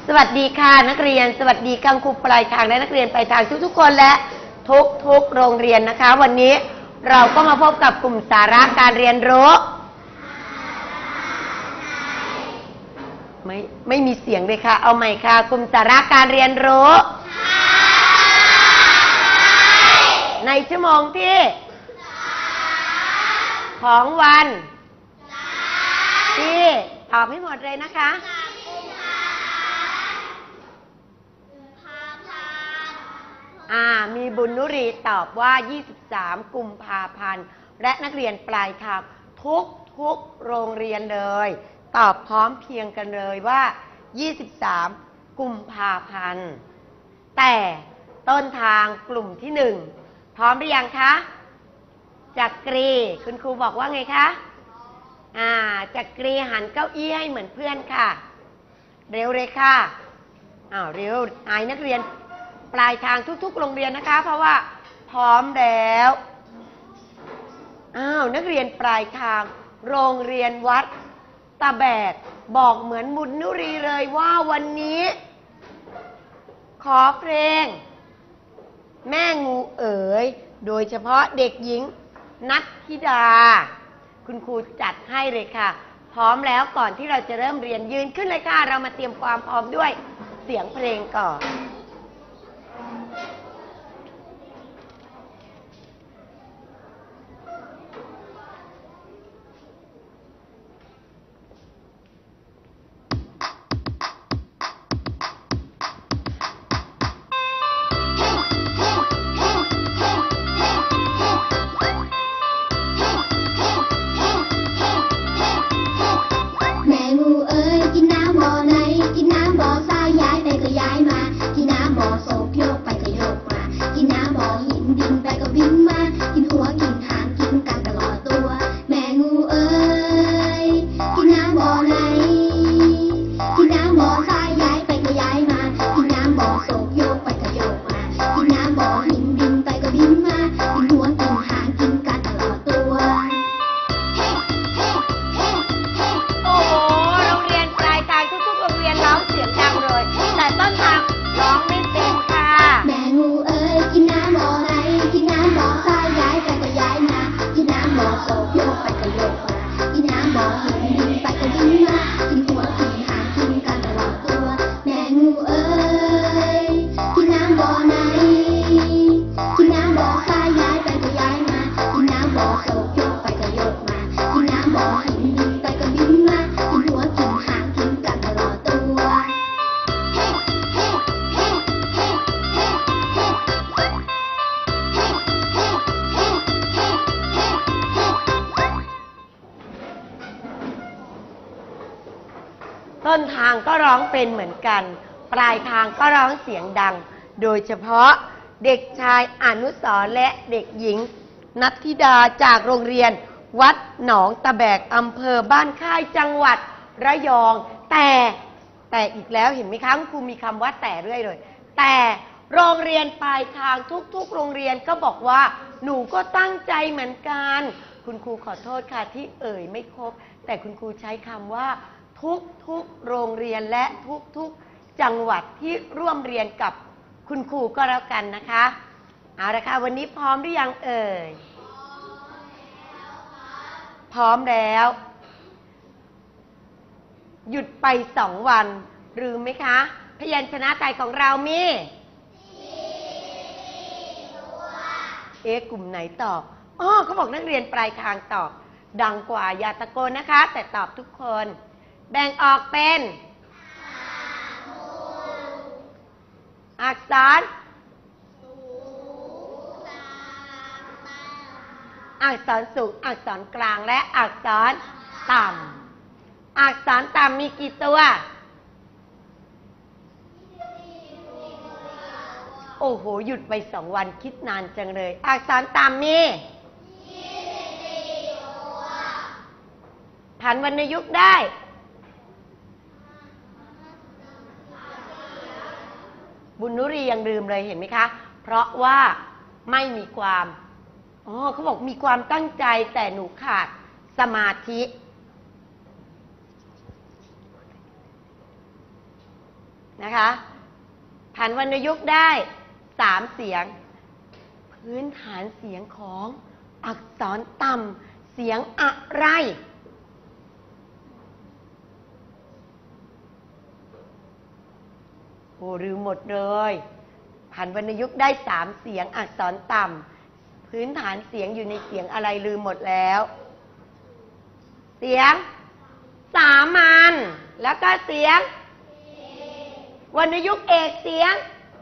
สวัสดีค่ะนักเรียนสวัสดีกังครูปลายทางและนักเรียนปลายทางทุกๆคนและทุกโรงเรียนนะคะวันนี้เราก็มาพบกับกลุ่มสาระการเรียนรู้ไม่มีเสียงเลยค่ะเอาใหม่ค่ะกลุ่มสาระการเรียนรู้ในชั่วโมงที่ของวันที่ตอบให้หมดเลยนะคะมีบุญนุรีตอบว่า23กุมภาพันธ์และนักเรียนปลายทางทุกโรงเรียนเลยตอบพร้อมเพียงกันเลยว่า23กุมภาพันธ์แต่ต้นทางกลุ่มที่1พร้อมหรือยังคะจักรีคุณครูบอกว่าไงคะจักรีหันเก้าอี้ให้เหมือนเพื่อนค่ะเร็วเลยค่ะเร็วนักเรียนปลายทางทุกโรงเรียนนะคะเพราะว่าพร้อมแล้วนักเรียนปลายทางโรงเรียนวัดตะแบกบอกเหมือนบุญนุรีเลยว่าวันนี้ขอเพลงแม่งูเอ๋ยโดยเฉพาะเด็กหญิงนัทธิดาคุณครูจัดให้เลยค่ะพร้อมแล้วก่อนที่เราจะเริ่มเรียนยืนขึ้นเลยค่ะเรามาเตรียมความพร้อมด้วยเสียงเพลงก่อนต้นทางก็ร้องเป็นเหมือนกันปลายทางก็ร้องเสียงดังโดยเฉพาะเด็กชายอนุสรณ์และเด็กหญิงนัทธิดาจากโรงเรียนวัดหนองตะแบกอำเภอบ้านค่ายจังหวัดระยองแต่อีกแล้วเห็นไหมคะครูมีคำว่าแต่เรื่อยเลยแต่โรงเรียนปลายทางทุกโรงเรียนก็บอกว่าหนูก็ตั้งใจเหมือนกันคุณครูขอโทษค่ะที่เอ่ยไม่ครบแต่คุณครูใช้คำว่าทุกโรงเรียนและทุกจังหวัดที่ร่วมเรียนกับคุณครูก็แล้วกันนะคะเอาละค่ะวันนี้พร้อมหรือยังเอ่ยพร้อมแล้วหยุดไป2 วันลืมไหมคะพยัญชนะไทยของเรามีกลุ่มไหนตอบเขาบอกนักเรียนปลายทางตอบดังกว่าอย่าตะโกนนะคะแต่ตอบทุกคนแบ่งออกเป็นอักษรสูงอักษรกลางและอักษรต่ำอักษรต่ำมีกี่ตัวโอ้โหหยุดไป2 วันคิดนานจังเลยอักษรต่ำมีผันวรรณยุกต์ได้บุญนุรียังลืมเลยเห็นไหมคะเพราะว่าไม่มีความเขาบอกมีความตั้งใจแต่หนูขาดสมาธินะคะผันวรรณยุกต์ได้3เสียงพื้นฐานเสียงของอักษรต่ำเสียงอะไรโอ้ลืมหมดเลยผันวรรณยุกต์ได้3เสียงอักษรต่ำพื้นฐานเสียงอยู่ในเสียงอะไรลืมหมดแล้วเสียงสามัญแล้วก็เสียงวรรณยุกต์เอกเสียง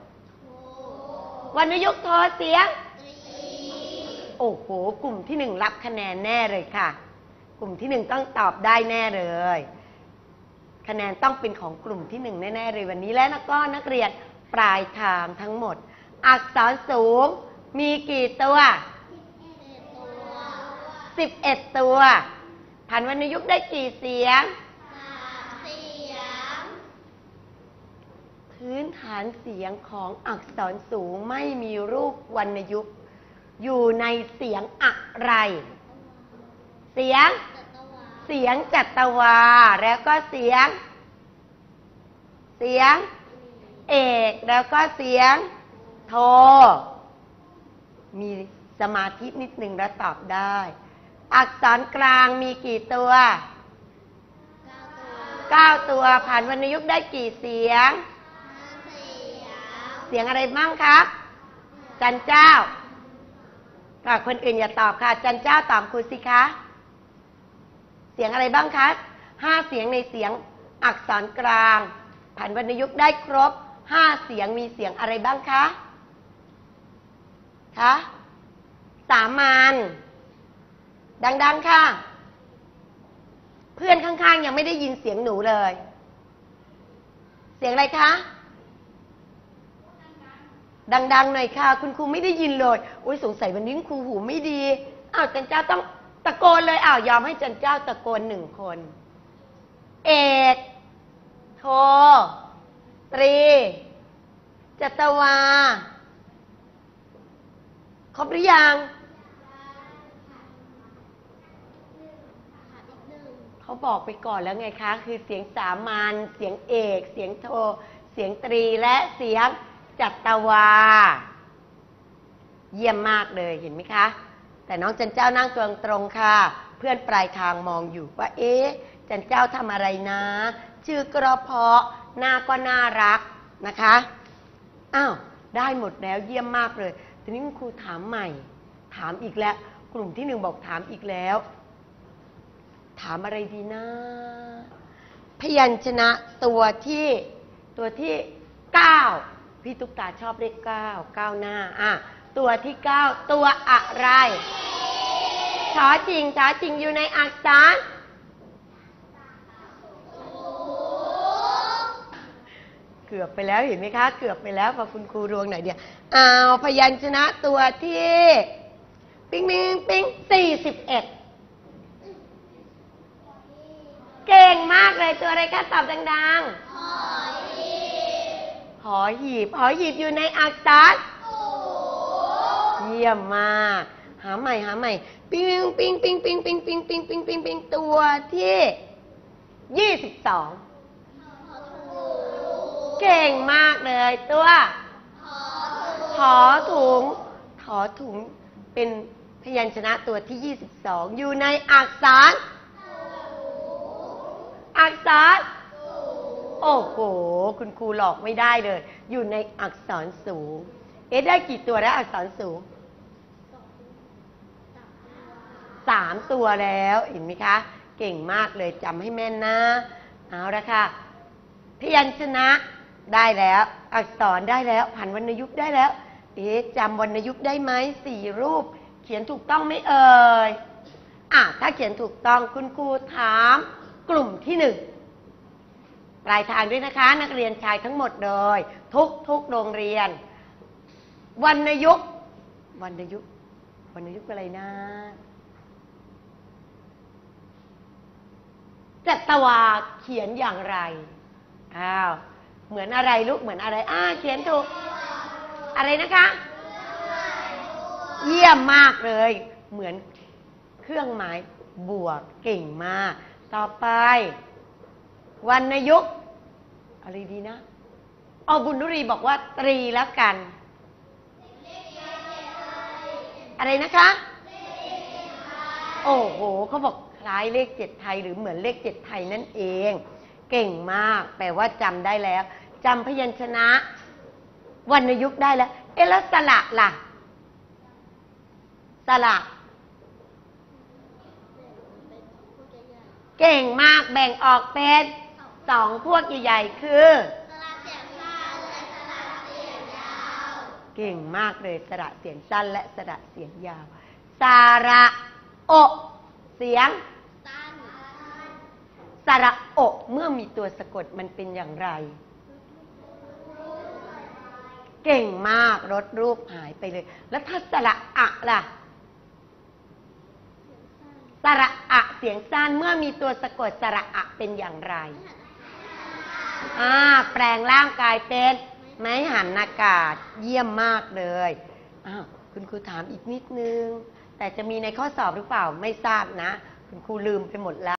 วรรณยุกต์โทเสียงโอ้โหกลุ่มที่1รับคะแนนแน่เลยค่ะกลุ่มที่1ต้องตอบได้แน่เลยคะแนนต้องเป็นของกลุ่มที่1แน่ๆเลยวันนี้และก็นักเรียนปลายทางทั้งหมดอักษรสูงมีกี่ตัว11ตัวผันวรรณยุกต์ได้กี่เสียง3เสียงพื้นฐานเสียงของอักษรสูงไม่มีรูปวรรณยุกต์อยู่ในเสียงอะไรเสียงจัตวาแล้วก็เสียงเอกแล้วก็เสียงโทมีสมาธินิดนึงแล้วตอบได้อักษรกลางมีกี่ตัว9ตัวผันวรรณยุกต์ได้กี่เสียงเสียงอะไรบ้างครับจันเจ้าคนอื่นอย่าตอบค่ะจันเจ้าตอบครูสิคะเสียงอะไรบ้างคะ5เสียงในเสียงอักษรกลางผันวรรณยุกต์ได้ครบ5เสียงมีเสียงอะไรบ้างคะสามัญดังๆค่ะเพื่อนข้างๆยังไม่ได้ยินเสียงหนูเลยเสียงอะไรคะดังๆหน่อยค่ะคุณครูไม่ได้ยินเลยโอ๊ยสงสัยวันนี้ครูหูไม่ดีจันเจ้าต้องตะโกนเลยยอมให้จันเจ้าตะโกน1คนเอกโทตรีจัตวาครบหรือยังเขาบอกไปก่อนแล้วไงคะคือเสียงสามัญเสียงเอกเสียงโทเสียงตรีและเสียงจัตวาเยี่ยมมากเลยเห็นไหมคะแต่น้องจันเจ้านั่งตรงๆค่ะเพื่อนปลายทางมองอยู่ว่าจันเจ้าทำอะไรนะชื่อกระเพาะหน้าก็น่ารักนะคะได้หมดแล้วเยี่ยมมากเลยทีนี้คุณครูถามใหม่ถามอีกแล้วกลุ่มที่1บอกถามอีกแล้วถามอะไรดีนะพยัญชนะตัวที่9พี่ตุ๊กตาชอบเลข9หน้าตัวที่9ตัวอะไรชอชิงอยู่ในอักษรเกือบไปแล้วเห็นไหมคะเกือบไปแล้วพอคุณครูรวงหน่อยเดียวพยัญชนะตัวที่ปิ๊ง41เก่งมากเลยตัวอะไรคะตอบดังๆหอหีบอยู่ในอักษรเยี่ยมมากหาใหม่ปิ๊งตัวที่22เก่งมากเลยตัวถอถุงเป็นพยัญชนะตัวที่22อยู่ในอักษรโอ้โหคุณครูหลอกไม่ได้เลยอยู่ในอักษรสูงได้กี่ตัวแล้วอักษรสูง3ตัวแล้วเห็นไหมคะเก่งมากเลยจำให้แม่นนะเอาละค่ะพยัญชนะได้แล้วอักษรได้แล้วผันวรรณยุกต์ได้แล้วจำวรรณยุกต์ได้ไหม4รูปเขียนถูกต้องไหมเอ่ยถ้าเขียนถูกต้องคุณครูถามกลุ่มที่1ปลายทางด้วยนะคะนักเรียนชายทั้งหมดเลยทุกโรงเรียนวรรณยุกต์อะไรนะจัตวาเขียนอย่างไรเหมือนอะไรลูกเหมือนอะไรเขียนถูกอะไรนะคะเยี่ยมมากเลยเหมือนเครื่องหมายบวกเก่งมากต่อไปวรรณยุกต์อะไรดีนะอ๋อบุญนุรีบอกว่าตรีแล้วกัน อะไรนะคะ โอ้โหเขาบอกคล้ายเลข7ไทยหรือเหมือนเลข7ไทยนั่นเอง เก่งมากแปลว่าจำได้แล้วจำพยัญชนะวรรณยุกต์ได้แล้วแล้วสระล่ะสระเก่งมากแบ่งออกเป็น2พวกใหญ่ๆคือเก่งมากเลยสระเสียงสั้นและสระเสียงยาวสระโอเสียงสระโอเมื่อมีตัวสะกดมันเป็นอย่างไรเก่งมากลดรูปหายไปเลยแล้วถ้าสระอะล่ะสระอะเสียงสั้นเมื่อมีตัวสะกดสระอะเป็นอย่างไรแปลงร่างกายเป็นไม้หันอากาศเยี่ยมมากเลยคุณครูถามอีกนิดนึงแต่จะมีในข้อสอบหรือเปล่าไม่ทราบนะคุณครูลืมไปหมดแล้ว